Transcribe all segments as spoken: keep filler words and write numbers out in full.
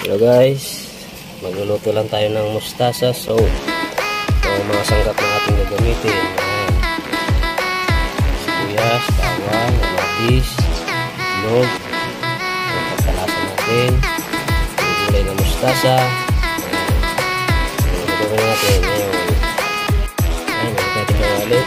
Hello guys, magluluto lang tayo ng mustasa. So, ito ang mga sangkap na ating gagamitin. Ayan. Sibuyas, bawang, kamatis, itlog, ang pagkalasan natin, yung gulay na mustasa. Ayan, ito rin natin ngayon. Ayan, ito natin mawali.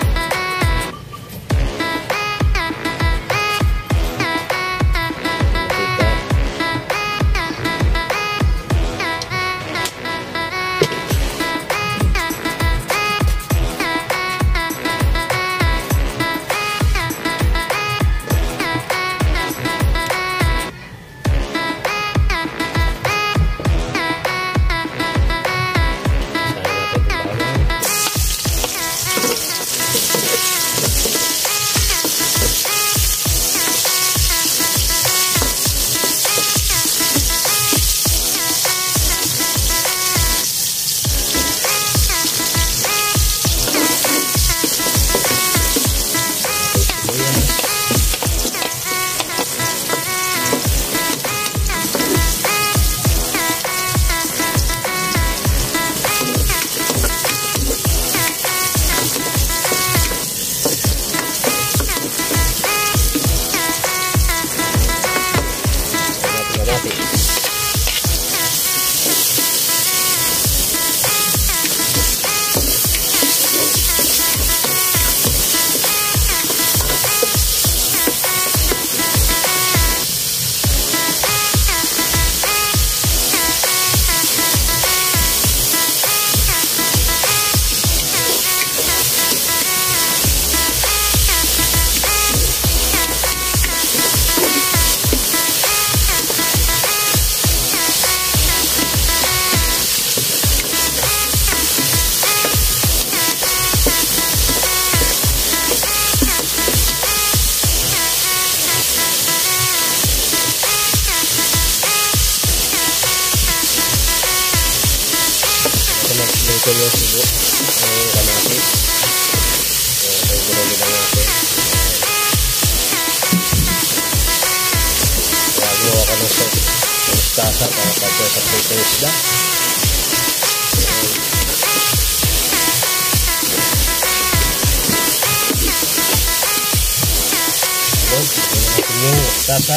Ito yung sibo ng kamatis. Ito yung gulay nila natin. Gagawa ka ng mustasa para pagka sa prito isda. Ito natin yung mustasa.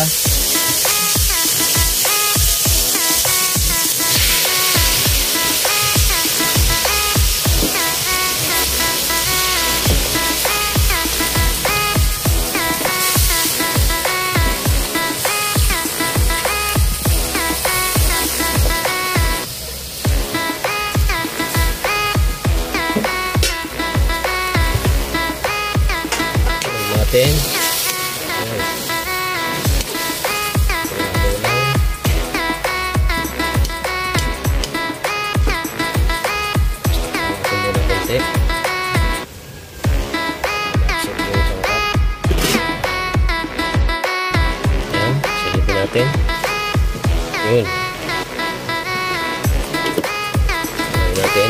Natin. Silipin natin. Yun. Silipin natin.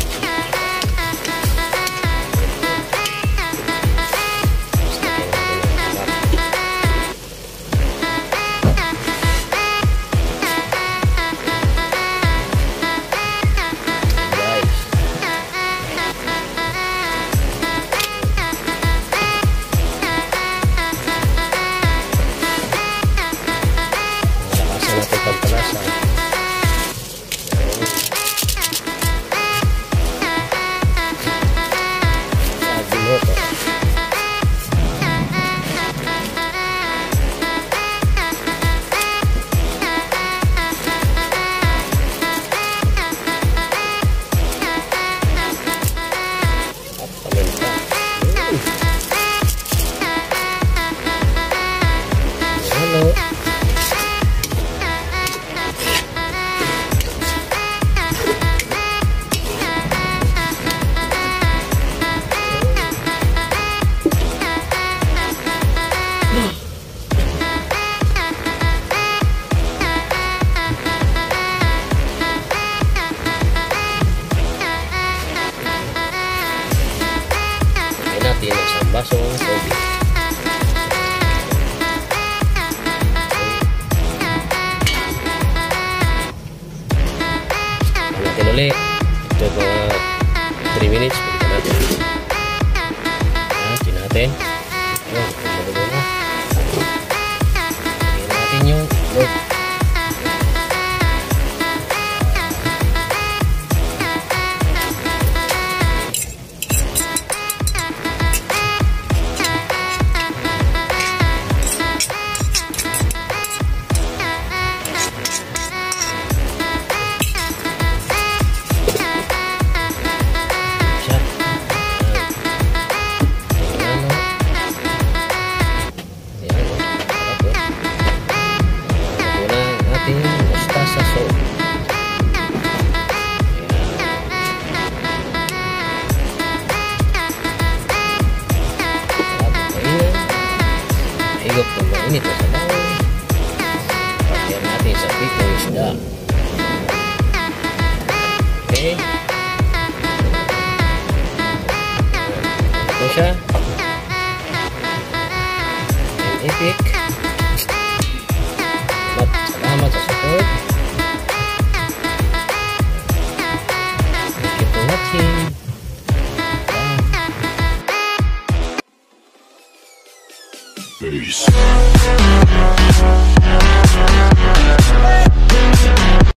Natin isang basong tubig. uli. Ito mga three minutes. Balikan natin. Natin natin. Yun, malulo na. Lagyan natin yung load. Higop ng mainit na sabaw. Pagyan natin sa pitong isda. Okay. Ito siya. And epic. Salamat, salamat sa support. Thank you for watching. Peace.